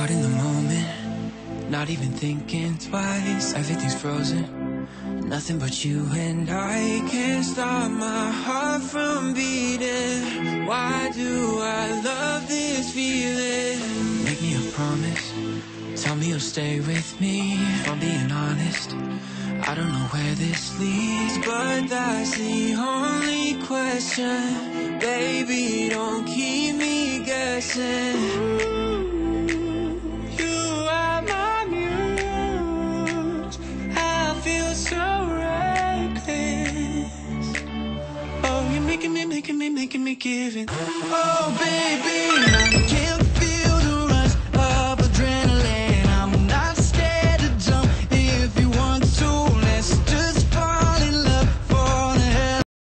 caught in the moment, not even thinking twice. Everything's frozen, nothing but you and I. Can't stop my heart from beating. Why do I love this feeling? Make me a promise, tell me you'll stay with me. If I'm being honest, I don't know where this leads, but that's the only question. Baby, don't keep me guessing. You are my muse. I feel so reckless. Oh, you're making me give it. Oh, baby, I can't